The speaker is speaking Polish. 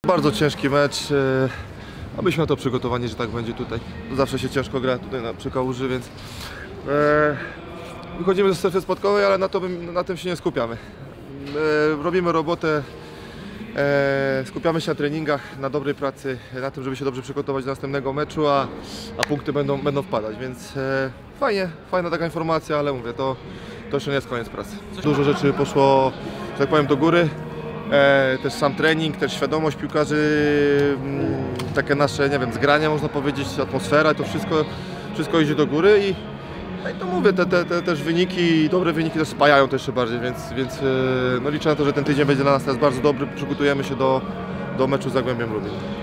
Bardzo ciężki mecz, abyśmy na to przygotowani, że tak będzie tutaj. Zawsze się ciężko gra tutaj przy Kałuży, więc wychodzimy ze strefy spadkowej, ale na tym się nie skupiamy. Robimy robotę, skupiamy się na treningach, na dobrej pracy, na tym, żeby się dobrze przygotować do następnego meczu, a punkty będą wpadać, więc fajna taka informacja, ale mówię, to jeszcze nie jest koniec pracy. Dużo rzeczy poszło, że tak powiem, do góry. Też sam trening, też świadomość piłkarzy, takie nasze, nie wiem, zgrania można powiedzieć, atmosfera, to wszystko idzie do góry i to mówię, te też wyniki, dobre wyniki też spajają to jeszcze bardziej, więc no liczę na to, że ten tydzień będzie dla nas teraz bardzo dobry, przygotujemy się do meczu z Zagłębiem Lubin.